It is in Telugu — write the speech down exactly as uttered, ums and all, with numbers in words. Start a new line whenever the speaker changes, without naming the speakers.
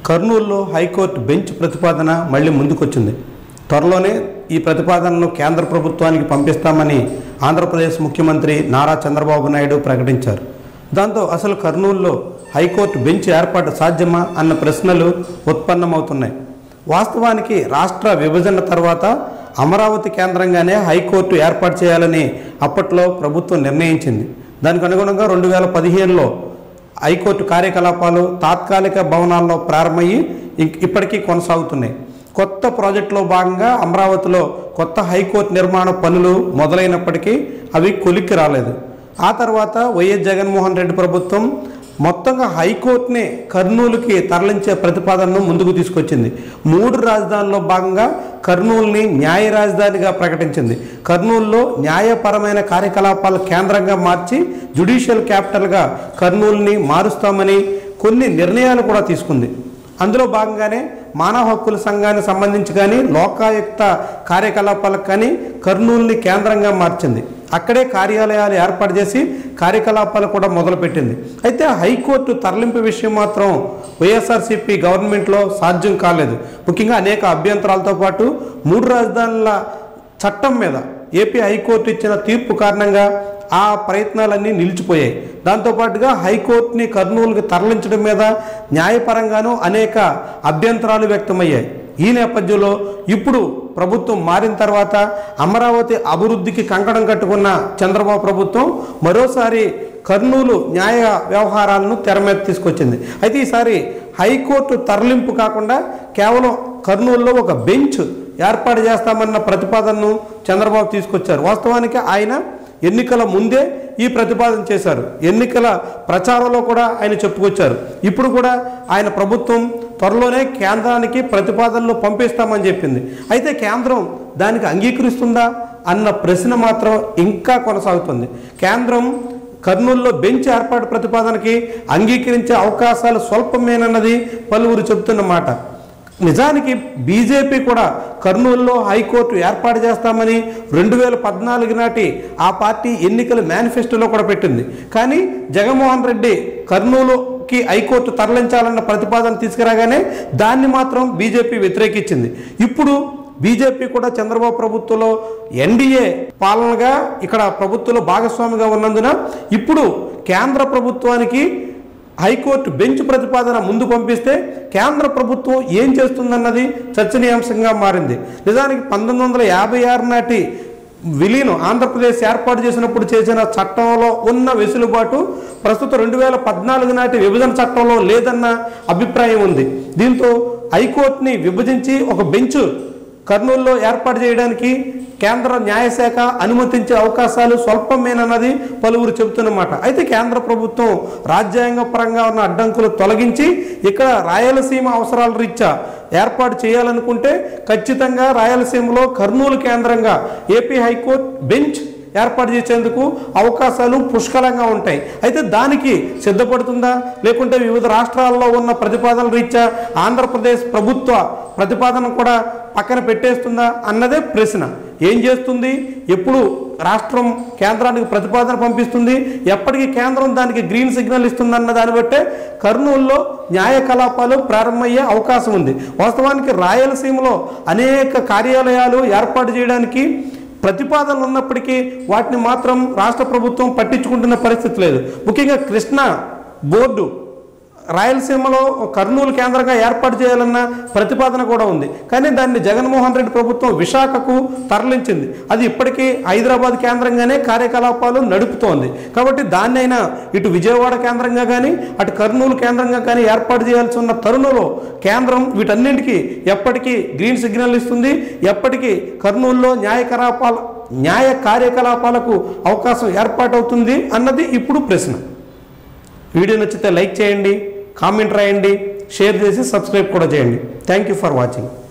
కర్నూలులో హైకోర్టు బెంచ్ ప్రతిపాదన మళ్ళీ ముందుకొచ్చింది. త్వరలోనే ఈ ప్రతిపాదనను కేంద్ర ప్రభుత్వానికి పంపిస్తామని ఆంధ్రప్రదేశ్ ముఖ్యమంత్రి నారా చంద్రబాబు నాయుడు ప్రకటించారు. దాంతో అసలు కర్నూలులో హైకోర్టు బెంచ్ ఏర్పాటు సాధ్యమా అన్న ప్రశ్నలు ఉత్పన్నమవుతున్నాయి. వాస్తవానికి రాష్ట్ర విభజన తర్వాత అమరావతి కేంద్రంగానే హైకోర్టు ఏర్పాటు చేయాలని అప్పట్లో ప్రభుత్వం నిర్ణయించింది. దానికి అనుగుణంగా రెండు వేల పదిహేనులో హైకోర్టు కార్యకలాపాలు తాత్కాలిక భవనాల్లో ప్రారంభమయ్యి ఇప్పటికీ కొనసాగుతున్నాయి. కొత్త ప్రాజెక్టులో భాగంగా అమరావతిలో కొత్త హైకోర్టు నిర్మాణ పనులు మొదలైనప్పటికీ అవి కొలిక్కి రాలేదు. ఆ తర్వాత వైఎస్ జగన్మోహన్ రెడ్డి ప్రభుత్వం మొత్తంగా హైకోర్టుని కర్నూలుకి తరలించే ప్రతిపాదనను ముందుకు తీసుకొచ్చింది. మూడు రాజధానుల్లో భాగంగా కర్నూలుని న్యాయ రాజధానిగా ప్రకటించింది. కర్నూలులో న్యాయపరమైన కార్యకలాపాల కేంద్రంగా మార్చి జ్యుడిషియల్ క్యాపిటల్గా కర్నూలుని మారుస్తామని కొన్ని నిర్ణయాలు కూడా తీసుకుంది. అందులో భాగంగానే మానవ హక్కుల సంఘానికి సంబంధించి కానీ లోకాయుక్త కార్యకలాపాలకు కానీ కర్నూలుని కేంద్రంగా మార్చింది. అక్కడే కార్యాలయాలు ఏర్పాటు చేసి కార్యకలాపాలు కూడా మొదలుపెట్టింది. అయితే హైకోర్టు తరలింపు విషయం మాత్రం వైఎస్ఆర్సీపీ గవర్నమెంట్లో సాధ్యం కాలేదు. ముఖ్యంగా అనేక అభ్యంతరాలతో పాటు మూడు రాజధానుల చట్టం మీద ఏపీ హైకోర్టు ఇచ్చిన తీర్పు కారణంగా ఆ ప్రయత్నాలన్నీ నిలిచిపోయాయి. దాంతోపాటుగా హైకోర్టుని కర్నూలుకి తరలించడం మీద న్యాయపరంగానూ అనేక అభ్యంతరాలు వ్యక్తమయ్యాయి. ఈ నేపథ్యంలో ఇప్పుడు ప్రభుత్వం మారిన తర్వాత అమరావతి అభివృద్ధికి కంకణం కట్టుకున్న చంద్రబాబు ప్రభుత్వం మరోసారి కర్నూలు న్యాయ వ్యవహారాలను తెర మీద తీసుకొచ్చింది. అయితే ఈసారి హైకోర్టు తరలింపు కాకుండా కేవలం కర్నూలులో ఒక బెంచ్ ఏర్పాటు చేస్తామన్న ప్రతిపాదనను చంద్రబాబు తీసుకొచ్చారు. వాస్తవానికి ఆయన ఎన్నికల ముందే ఈ ప్రతిపాదన చేశారు. ఎన్నికల ప్రచారంలో కూడా ఆయన చెప్పుకొచ్చారు. ఇప్పుడు కూడా ఆయన ప్రభుత్వం త్వరలోనే కేంద్రానికి ప్రతిపాదనలు పంపిస్తామని చెప్పింది. అయితే కేంద్రం దానికి అంగీకరిస్తుందా అన్న ప్రశ్న మాత్రం ఇంకా కొనసాగుతుంది. కేంద్రం కర్నూలులో బెంచ్ ఏర్పాటు ప్రతిపాదనకి అంగీకరించే అవకాశాలు స్వల్పమేనన్నది పలువురు చెబుతున్న మాట. నిజానికి బీజేపీ కూడా కర్నూలులో హైకోర్టు ఏర్పాటు చేస్తామని రెండు వేల పద్నాలుగు నాటి ఆ పార్టీ ఎన్నికల మేనిఫెస్టోలో కూడా పెట్టింది. కానీ జగన్మోహన్ రెడ్డి కర్నూలుకి హైకోర్టు తరలించాలన్న ప్రతిపాదన తీసుకురాగానే దాన్ని మాత్రం బీజేపీ వ్యతిరేకించింది. ఇప్పుడు బీజేపీ కూడా చంద్రబాబు ప్రభుత్వంలో ఎన్డీఏ పాలనగా ఇక్కడ ప్రభుత్వంలో భాగస్వామిగా ఉన్నందున ఇప్పుడు కేంద్ర ప్రభుత్వానికి హైకోర్టు బెంచ్ ప్రతిపాదన ముందు పంపిస్తే కేంద్ర ప్రభుత్వం ఏం చేస్తుందన్నది చర్చనీయాంశంగా మారింది. నిజానికి పంతొమ్మిది వందల యాభై ఆరు నాటి విలీనం ఆంధ్రప్రదేశ్ ఏర్పాటు చేసినప్పుడు చేసిన చట్టంలో ఉన్న వెసులుబాటు ప్రస్తుతం రెండు వేల పద్నాలుగు నాటి విభజన చట్టంలో లేదన్న అభిప్రాయం ఉంది. దీంతో హైకోర్టుని విభజించి ఒక బెంచ్ కర్నూలులో ఏర్పాటు చేయడానికి కేంద్ర న్యాయశాఖ అనుమతించే అవకాశాలు స్వల్పమేనన్నది పలువురు చెబుతున్నమాట. అయితే కేంద్ర ప్రభుత్వం రాజ్యాంగ పరంగా ఉన్న అడ్డంకులు తొలగించి ఇక్కడ రాయలసీమ అవసరాల రీత్యా ఏర్పాటు చేయాలనుకుంటే ఖచ్చితంగా రాయలసీమలో కర్నూలు కేంద్రంగా ఏపీ హైకోర్టు బెంచ్ ఏర్పాటు చేసేందుకు అవకాశాలు పుష్కలంగా ఉంటాయి. అయితే దానికి సిద్ధపడుతుందా లేకుంటే వివిధ రాష్ట్రాల్లో ఉన్న ప్రతిపాదనల రీత్యా ఆంధ్రప్రదేశ్ ప్రభుత్వ ప్రతిపాదన కూడా పక్కన పెట్టేస్తుందా అన్నదే ప్రశ్న. ఏం చేస్తుంది, ఎప్పుడు రాష్ట్రం కేంద్రానికి ప్రతిపాదన పంపిస్తుంది, ఎప్పటికీ కేంద్రం దానికి గ్రీన్ సిగ్నల్ ఇస్తుందన్న దాన్ని బట్టే కర్నూలులో న్యాయ కలాపాలు ప్రారంభమయ్యే అవకాశం ఉంది. వాస్తవానికి రాయలసీమలో అనేక కార్యాలయాలు ఏర్పాటు చేయడానికి ప్రతిపాదనలు ఉన్నప్పటికీ వాటిని మాత్రం రాష్ట్ర ప్రభుత్వం పట్టించుకుంటున్న పరిస్థితి లేదు. ముఖ్యంగా కృష్ణా బోర్డు రాయలసీమలో కర్నూలు కేంద్రంగా ఏర్పాటు చేయాలన్న ప్రతిపాదన కూడా ఉంది. కానీ దాన్ని జగన్మోహన్ రెడ్డి ప్రభుత్వం విశాఖకు తరలించింది. అది ఇప్పటికీ హైదరాబాద్ కేంద్రంగానే కార్యకలాపాలు నడుపుతోంది. కాబట్టి దాన్నైనా ఇటు విజయవాడ కేంద్రంగా కానీ అటు కర్నూలు కేంద్రంగా కానీ ఏర్పాటు చేయాల్సి ఉన్న తరుణంలో కేంద్రం వీటన్నింటికీ ఎప్పటికీ గ్రీన్ సిగ్నల్ ఇస్తుంది, ఎప్పటికీ కర్నూలులో న్యాయ కలాపాల న్యాయ కార్యకలాపాలకు అవకాశం ఏర్పాటవుతుంది అన్నది ఇప్పుడు ప్రశ్న. వీడియో నచ్చితే లైక్ చేయండి, కామెంట్ రాయండి, షేర్ చేసి సబ్స్క్రైబ్ కూడా చేయండి. Thank you for watching.